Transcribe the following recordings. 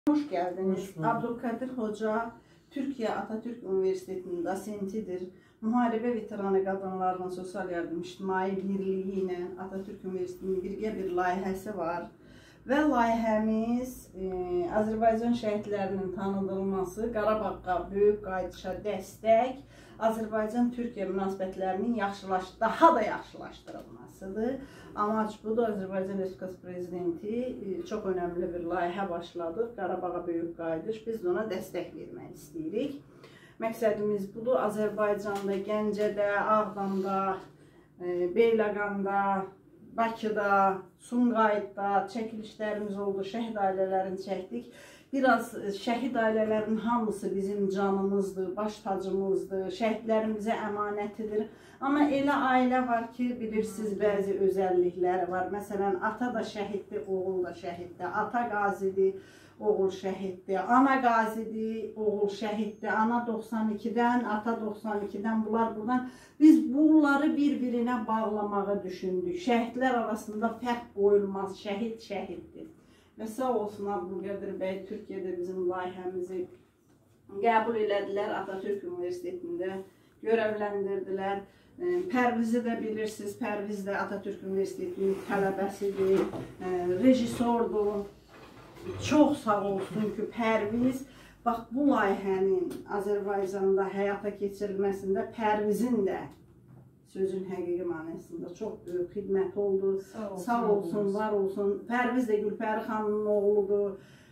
Hoş geldiniz. Hoş bulduk. Abdülkadir Hoca Türkiye Atatürk Üniversitesi'nin dosentidir. Muharebe veteranı qadınlarının sosial yardım ictimai birliyi ilə Atatürk Üniversitesi'nin birgə bir layihəsi var. Və layihəmiz Azərbaycan şəhidlərinin tanıdılması, Qarabağqa böyük qayıdışa dəstək, Azərbaycan-Türkiyə münasibətlərinin daha da yaxşılaşdırılmasıdır. Amaç budur. Azərbaycan Respublikası Prezidenti çox önəmli bir layihə başladı. Qarabağa böyük qayıdış. Biz ona dəstək vermək istəyirik. Məqsədimiz budur. Azərbaycanda, Gəncədə, Ağdamda, Beyləqanda, Bakıda, Sumqayıtda çəkilişlərimiz oldu. Şəhid ailələrini çəkdik. Biraz şəhid ailələrin hamısı bizim canımızdır, baş tacımızdır, şəhidlərin bizə əmanətidir. Amma elə ailə var ki, bilirsiniz, bəzi özəllikləri var. Məsələn, ata da şəhiddir, oğul da şəhiddir. Ata qazidir, oğul şəhiddir. Ana qazidir, oğul şəhiddir. Ana 92-dən, ata 92-dən, bunlar buradan. Biz bunları bir-birinə bağlamağı düşündük. Şəhidlər arasında fərq qoyulmaz, şəhid şəhiddir. Və sağ olsun Abdülkadir bəy, Türkiyədə bizim layihəmizi qəbul elədilər, Atatürk Üniversitetində görevləndirdilər. Pərvizi də bilirsiniz, Pərviz də Atatürk Üniversitetinin tələbəsidir, rejissordur. Çox sağ olsun ki, Pərviz, bax bu layihənin Azərbaycanda həyata keçirilməsində Pərvizin də sözün həqiqi mənasında çox böyük xidmət oldu. Sağ olsun, var olsun. Pərviz də Gülpəri xanımın oğludur.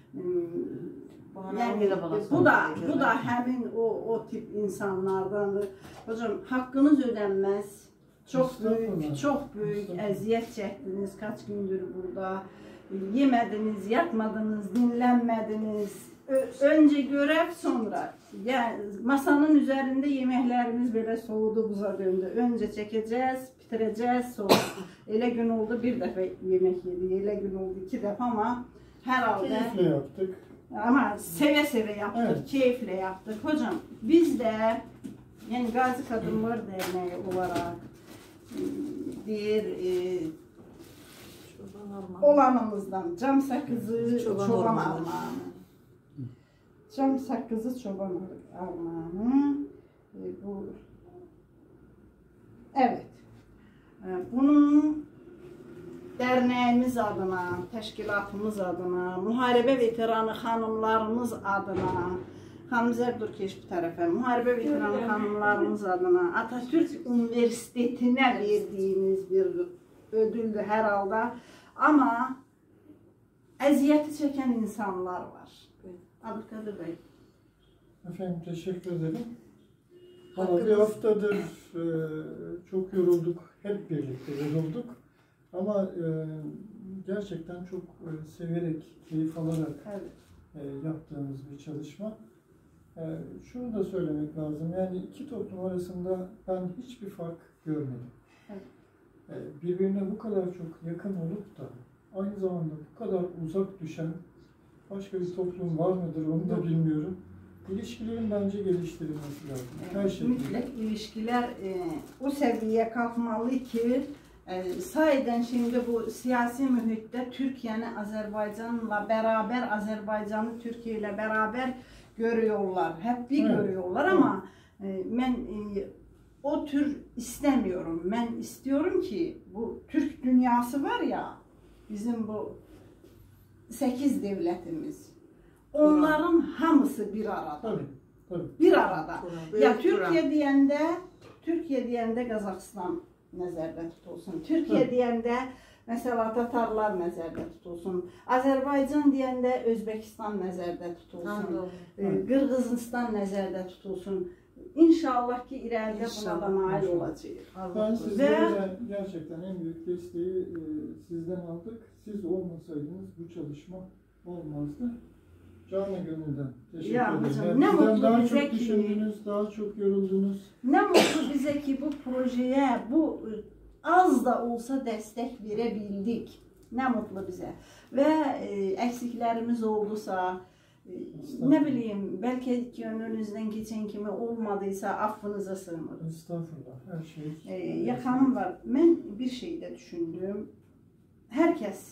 Yəni, bu da həmin o tip insanlardandır. Hocam, haqqınız ödənməz. Çox böyük əziyyət çəkdiniz. Kaç gündür burada. Yemədiniz, yatmadınız, dinlənmədiniz. Önce görev, sonra. Yani masanın üzerinde yemeklerimiz böyle soğudu, buza döndü. Önce çekeceğiz, bitireceğiz, sonra. Elə gün oldu bir dəfə yemek yedik, elə gün oldu 2 dəfə ama herhalde. Keyifle yaptık. Ama seve yaptık, evet. Keyifle yaptık. Hocam biz de yani Gazi Kadınlar Derneği olarak olanımızdan cam sakızı, çoban armağanı. Cam sakızı çoban armağanı. Evet. Bunu dernəyimiz adına, təşkilatımız adına, müharibə veteranı xanımlarımız adına, xanım Zərdur keş bu tərəfə, müharibə veteranı xanımlarımız adına, Atatürk Üniversitetinə verdiyimiz bir ödüldür hər halda. Amma əziyyəti çəkən insanlar var. Abdülkadir Bey. Efendim teşekkür ederim. Ama bir haftadır çok yorulduk. Hep birlikte yorulduk. Ama gerçekten çok severek, keyif alarak yaptığımız bir çalışma. Şunu da söylemek lazım. Yani iki toplum arasında ben hiçbir fark görmedim. Birbirine bu kadar çok yakın olup da aynı zamanda bu kadar uzak düşen başka bir toplum var mıdır onu da bilmiyorum. İlişkilerin bence geliştirilmesi lazım. Her şey. Mütləq ilişkilər o səviyyəyə qalxmalı ki, sahiden şimdi bu siyasi mühitdə Türkiyəni Azərbaycanla beraber, Azərbaycanı Türkiye ile beraber görüyorlar. Hep bir görüyorlar ama ben o tür istemiyorum. Ben istiyorum ki bu Türk dünyası var ya, bizim bu 8 devletimiz. Onların hamısı bir arada. Tabii. Bir arada. Ya Türkiye diyende Kazakistan nəzərdə tutulsun. Türkiye diyende mesela Tatarlar nəzərdə tutulsun. Azerbaycan diyende Özbekistan nəzərdə tutulsun. Qırğızistan nəzərdə tutulsun. İnşallah ki ileride buna da nail olacağız. Ben sizlere gerçekten en büyük desteği sizden aldık. Siz olmasaydınız bu çalışma olmazdı. Canı gönülden teşekkür ederim. Hocam, ne mutlu daha bize çok düşündünüz, daha çok yoruldunuz. Ne mutlu bize ki bu projeye az da olsa destek verebildik. Ne mutlu bize. Ve eksiklerimiz oldusa, ne bileyim, belki gönlünüzden geçen kimi olmadıysa affınıza sığınırım. Estağfurullah, her şey. Yaxanım var. Ben bir şey de düşündüm. Herkes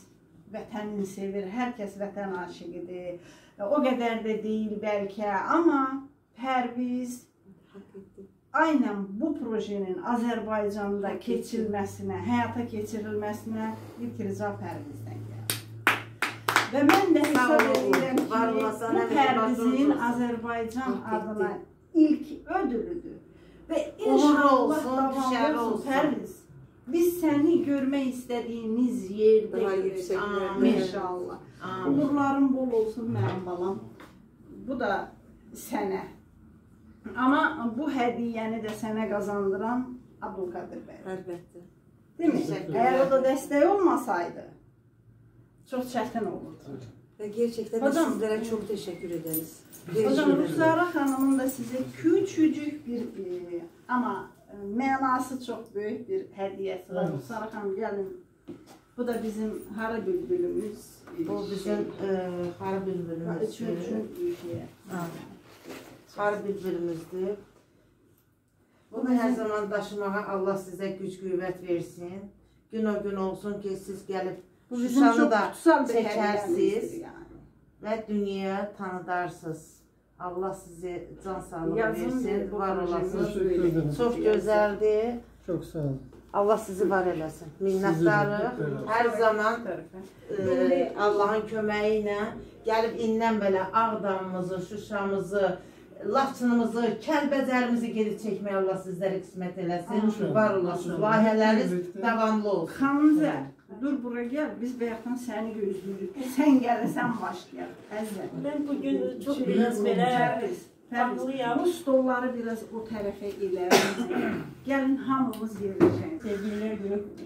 vətənini sevir, hər kəs vətən aşiqidir. O qədər də deyil bəlkə, amma Pərviz aynen bu projenin Azərbaycanda keçirilməsinə, həyata keçirilməsinə ilk rica Pərvizdən gəlir. Və mən də hesab edirəm ki, bu Pərvizin Azərbaycan adına ilk ödülüdür. Və inşallah davam olsun Pərviz. Biz səni görmək istədiyimiz yerdə görək. İnşallah. Uğurların bol olsun mənim balam. Bu da sənə. Amma bu hədiyyəni də sənə qazandıran Abdülqadir bəy. Əlbəttə. Değil mi? Əgər o da dəstək olmasaydı, çox çətin olurdu. Və gerçəkdən də sizlərə çox təşəkkür ederiz. Hocam, Ruxsara xanımın da sizə küçücük bir, amma mənası çox böyük bir hədiyyəsi var. Ruxsara xanım, gəlin. Bu da bizim Harı Bülbülümüz. Bu bizim Harı Bülbülümüzdür. Harı Bülbülümüzdür. Bunu hər zaman daşımağa Allah sizə güc qüvvət versin. Gün o gün olsun ki, siz gəlib Şuşanı da çəkərsiniz və dünyaya tanıdarsınız. Allah sizi can sağlığı versin, var olasınız. Çox gözəldir. Çok sağ olun. Allah sizi var eləsin. Minnətdarıq. Hər zaman Allahın köməyi ilə gəlib indən belə Ağdamımızı, Şuşamızı, Laçınımızı, Kəlbəcərimizi gedib çəkməyə Allah sizlərə qismət eləsin. Var olasınız. Layihələriniz davamlı olsun. Xanımca, dur bura gəl. Biz bayaqdan səni gözləyirik. Sən gəlirsən başlayaq. Əzizəm. Ben bugün çok biraz belə Bu stolları biraz o tərəfə ilərimizə. Gəlin hamımız yerləşək. Sevgililer günü